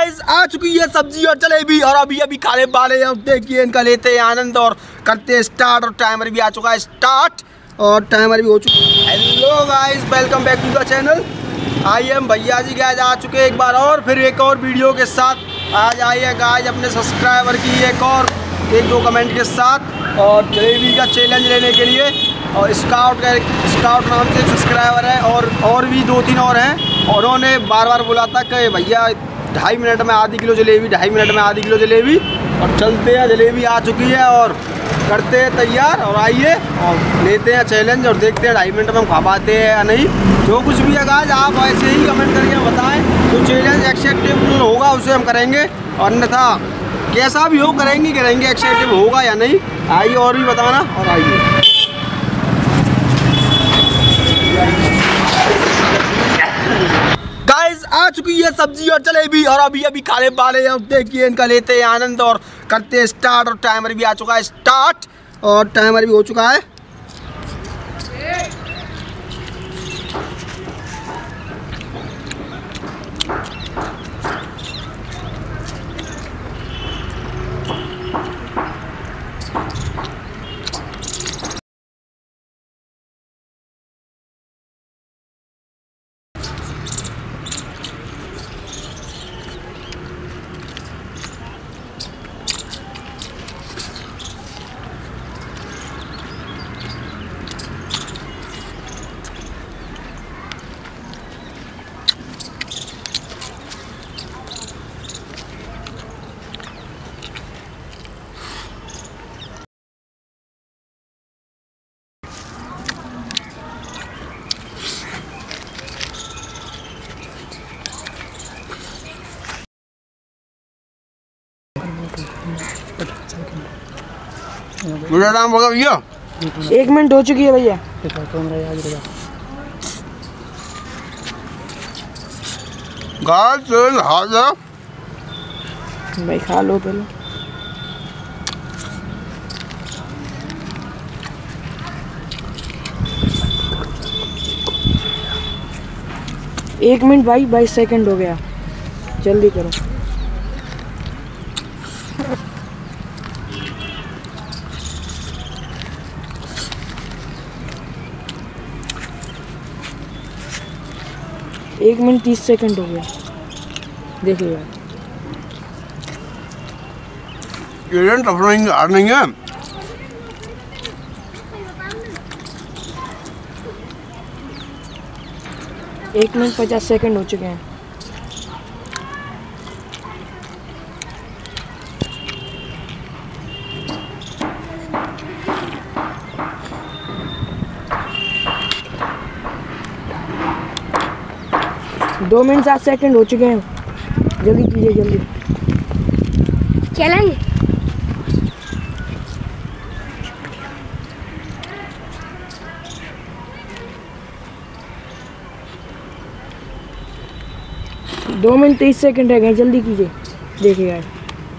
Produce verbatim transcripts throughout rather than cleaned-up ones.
Guys आ चुकी है सब्जी और जलेबी और अभी अभी खाने वाले हैं। देखिए इनका लेते हैं आनंद और करते हैं स्टार्ट। और टाइमर भी आ चुका है स्टार्ट और टाइमर भी हो चुका है। Hello guys, welcome back to the channel. I am Bhaiya ji guys आ चुके एक बार और फिर एक और वीडियो के साथ। आज आइए गाइस अपने सब्सक्राइबर की एक और एक दो कमेंट के साथ और जलेबी का चैलेंज लेने के लिए। और स्काउट का स्काउट नाम से एक सब्सक्राइबर है और और भी दो तीन और हैं। और उन्होंने बार बार बोला था कि भैया ढाई मिनट में आधी किलो जलेबी, ढाई मिनट में आधी किलो जलेबी। और चलते हैं, जलेबी आ चुकी है और करते हैं तैयार। और आइए और लेते हैं चैलेंज और देखते हैं ढाई मिनट में हम खा पाते हैं या नहीं। जो कुछ भी है गाइस आप ऐसे ही कमेंट करके बताएं। जो चैलेंज एक्सेप्टेबल होगा उसे हम करेंगे और अन्यथा कैसा भी हो करेंगे करेंगे एक्सेप्टेबल होगा या नहीं। आइए और भी बताना। और आइए गाइस आ चुकी है सब्जी और जलेबी और अभी अभी खाने वाले हैं। देखिए इनका लेते हैं आनंद और करते हैं स्टार्ट। और टाइमर भी आ चुका है स्टार्ट और टाइमर भी हो चुका है। पूरा नाम होगा भैया। एक मिनट हो चुकी है भैया। गाइस हाजा भाई खा लो पहले। एक मिनट भाई, बाईस सेकंड हो गया, जल्दी करो। एक मिनट तीस सेकंड हो गया, देखिए यार। ये टफ नहीं हार नहीं है। एक मिनट पचास सेकंड हो चुके हैं। दो मिनट सात सेकंड हो चुके हैं, जल्दी कीजिए जल्दी। चलेंगे दो मिनट तेईस सेकंड रह गए, जल्दी कीजिए। देखिए यार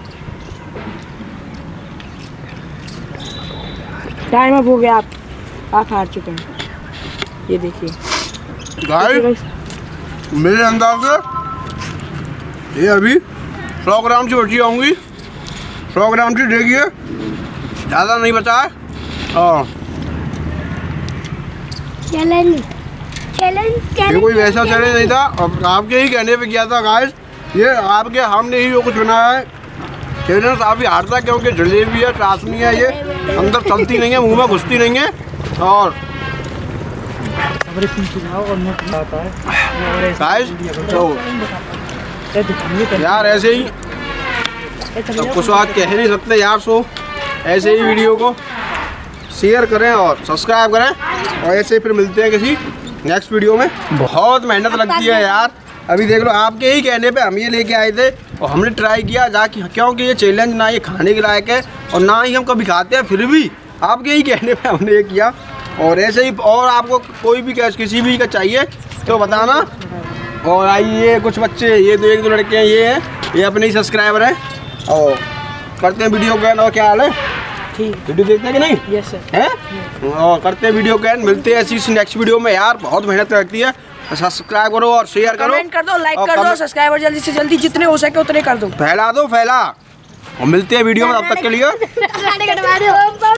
टाइम अप हो गया, आप आप हार चुके हैं। ये देखिए गाइस मेरे अंदाज से ये अभी सौ ग्राम से बची होंगी। सौ ग्राम से देखिए ज़्यादा नहीं बचा है। और चलेंगे चलेंगे ये कोई वैसा चैलेंज नहीं था और आपके ही कहने पे किया था गाइस। ये आपके हमने ही जो कुछ बनाया है चैलेंज। आप ही हारता क्योंकि जलेबी है, चाशनी है, ये अंदर चलती नहीं है, मुंह में घुसती नहीं है। और गाइस तो यार ऐसे ही सब कुछ आप कह नहीं सकते यार। सो ऐसे ही वीडियो को शेयर करें और सब्सक्राइब करें और ऐसे फिर मिलते हैं किसी नेक्स्ट वीडियो में। बहुत मेहनत लगती है यार। अभी देख लो आपके ही कहने पे हम ये लेके आए थे और हमने ट्राई किया जाके, क्योंकि ये चैलेंज ना ये खाने के लायक है और ना ही हम कभी खाते हैं, फिर भी आपके ही कहने पे हमने ये किया। और ऐसे ही और आपको कोई भी कैश किसी भी का चाहिए तो बताना। और आइए कुछ बच्चे, ये दो एक दो लड़के हैं, ये हैं, ये अपने ही सब्सक्राइबर हैं और करते हैं वीडियो का। और क्या हाल है? ठीक, वीडियो देखते हैं कि नहीं? Yes sir. हैं और करते हैं वीडियो का। मिलते हैं ऐसी नेक्स्ट वीडियो में। यार बहुत मेहनत लगती है सब्सक्राइब करो और शेयर करो, कमेंट कर दो, लाइक और कर दो, कमेंट- सब्सक्राइबर जल्दी से जल्दी जितने हो सके उतने कर दो। फैला दो फैला। और मिलते हैं वीडियो में, तब तक के लिए।